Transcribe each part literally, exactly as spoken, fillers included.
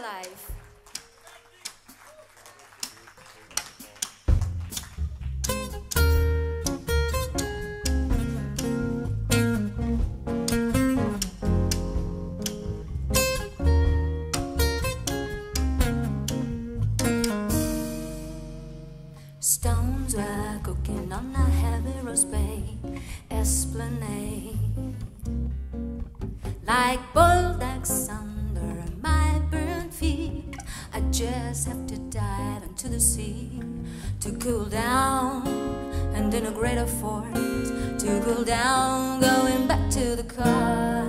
life. Stones were cooking on a heavy roast bay esplanade, like boiled eggs under my burnt feet. I just have to dive into the sea to cool down, and in a greater fort to cool down, going back to the car.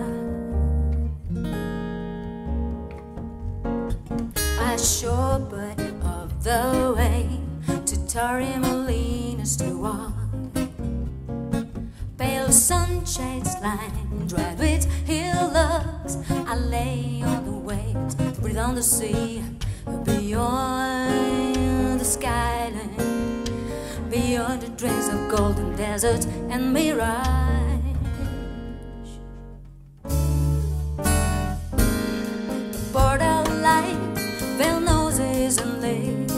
I sure but of the way to Torre Molina's to walk. Pale sunshades lined red with hillocks. I lay on the waves to breathe on the sea, beyond the skyline, beyond the dreams of golden deserts and mirage. The border light, veil noses and lakes,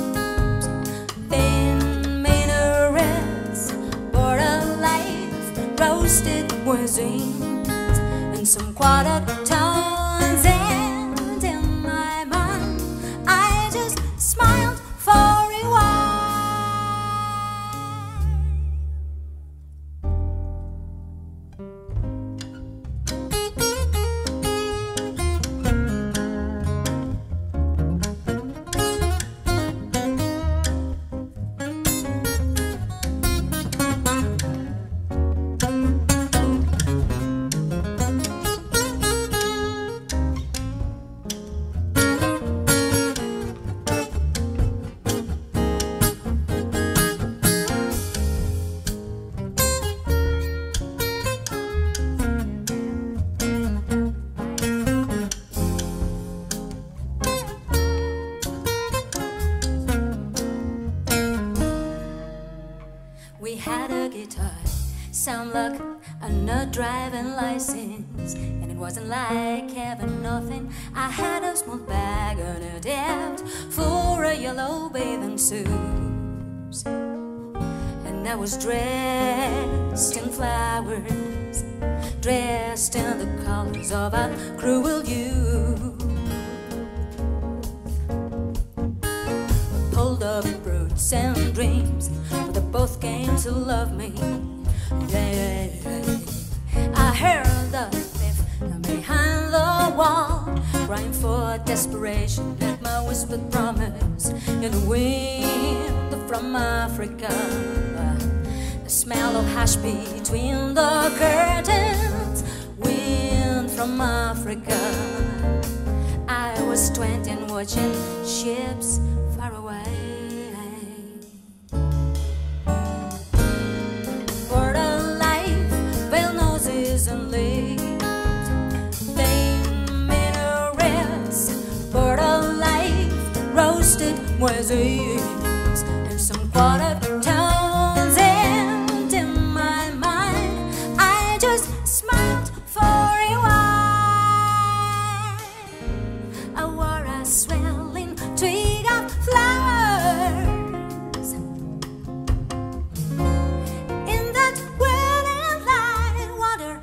roasted cuisines, and some quarter tones, and in my mind I just smiled for a while. We had a guitar, some luck, and a driving license, and it wasn't like having nothing. I had a small bag and a debt for a yellow bathing suit, and I was dressed in flowers, dressed in the colors of a cruel youth. Pulled up roots and dreams, but they both came to love me. Yeah, I heard the thief behind the wall, crying for desperation at my whispered promise. In the wind from Africa, the smell of hash between the curtains. Wind from Africa. I was twenty and watching ships far away. And leaves, flame minarets, bird of life, roasted muezzins, and some quarter tones, and in my mind I just smiled for a while. I wore a swelling twig of flowers in that whirling light water.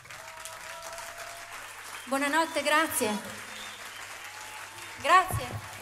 Buonanotte, grazie. Grazie.